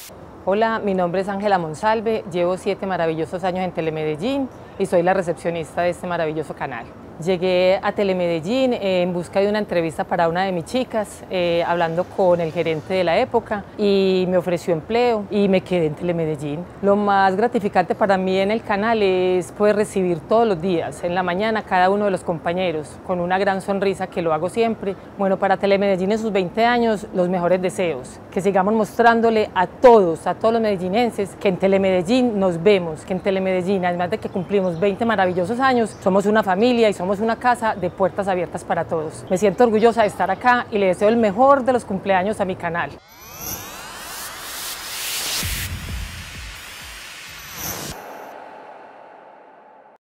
Hola, mi nombre es Ángela Monsalve, llevo 7 maravillosos años en Telemedellín y soy la recepcionista de este maravilloso canal. Llegué a Telemedellín en busca de una entrevista para una de mis chicas, hablando con el gerente de la época, y me ofreció empleo y me quedé en Telemedellín. Lo más gratificante para mí en el canal es poder recibir todos los días, en la mañana, cada uno de los compañeros, con una gran sonrisa, que lo hago siempre. Bueno, para Telemedellín en sus 20 años, los mejores deseos, que sigamos mostrándole a todos los medellinenses que en Telemedellín nos vemos, que en Telemedellín, además de que cumplimos 20 maravillosos años, somos una familia y somos una casa de puertas abiertas para todos. Me siento orgullosa de estar acá y le deseo el mejor de los cumpleaños a mi canal.